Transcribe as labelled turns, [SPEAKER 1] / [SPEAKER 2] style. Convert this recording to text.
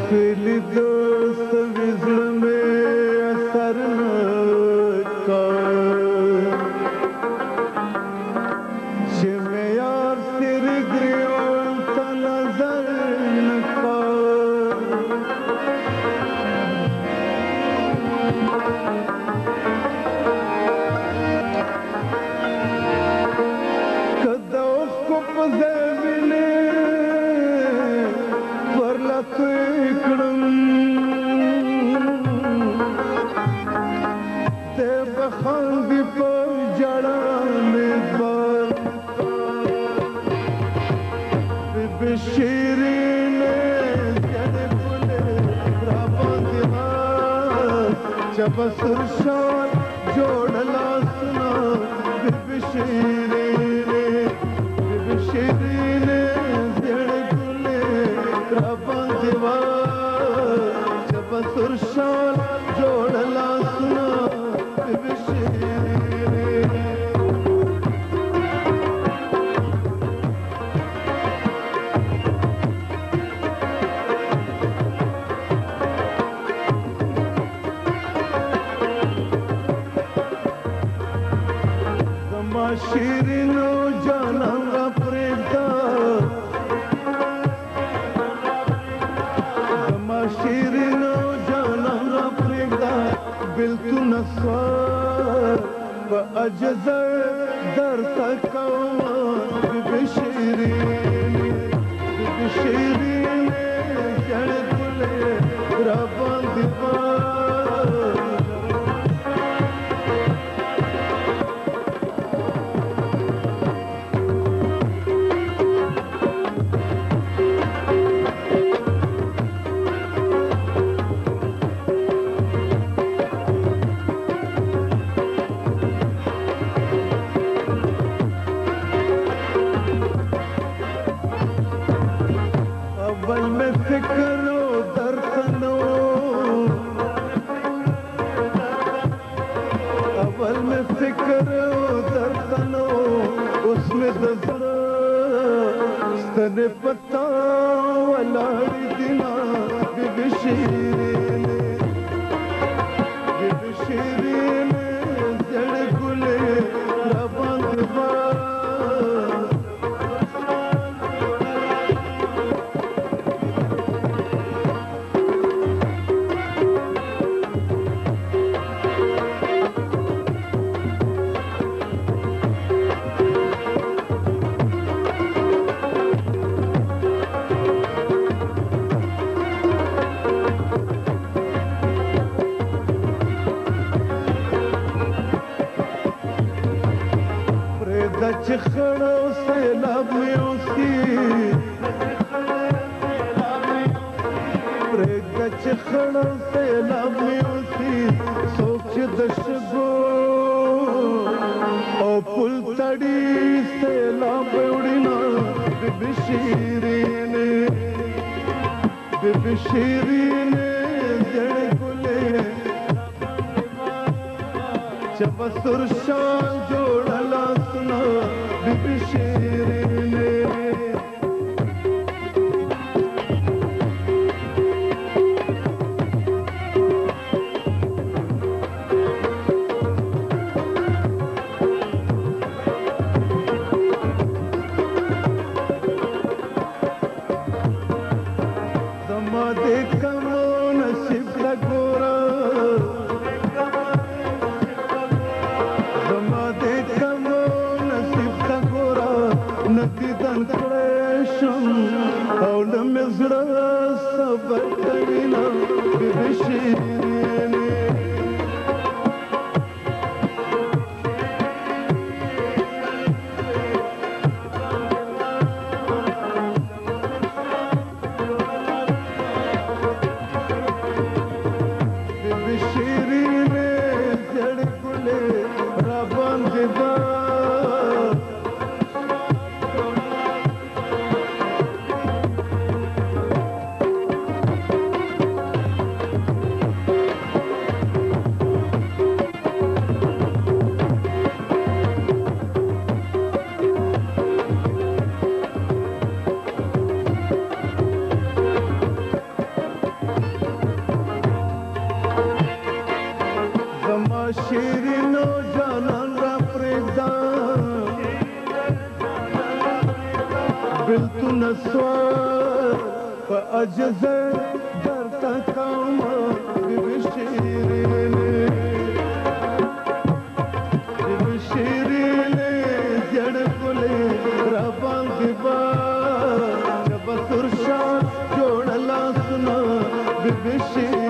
[SPEAKER 1] سویلی دوست ویزل میں اثر کا شمی یار سر گریون تا نظر نکا کدوخ کو پزیویلی خاندی پر جڑانے بار بی شیرین جڑے بلے رابان دیوار جب سرشان جوڑ لاسنا بی شیرین جڑے بلے رابان دیوار جب سرشان جوڑ لاسنا شیرینو جانا پریدا زما شیرینو جانا پریدا بلتو نسوار و اجزر در تکوان بشیرین جڑ گلے رابان دیوار اول میں فکر و درخنو اول میں فکر و درخنو اس میں دزرا ستن پتا ولاڑی دینا بی شیرین جڑ گلے رابان دیوار دچ خڑو سیلاب میں اسی دچ خڑو سیلاب میں اسی سوچ دشگو او پل تڑی سیلاب اڑینا بی شیرین جڑ گلے جب سرشان جوڑ لاسنا بی شیرین زما دیکھمو نصیب دا گورا ندیدن کڑیشم اول مزڑا صبر کوینا بی شیرین بی شیرین جڑ گلے رابان دیوار بلتون سوار فأجز درتا كاما ببشيرين ببشيرين زيادكولي رابان دبا شبا سرشان جوڑ لاسنا ببشيرين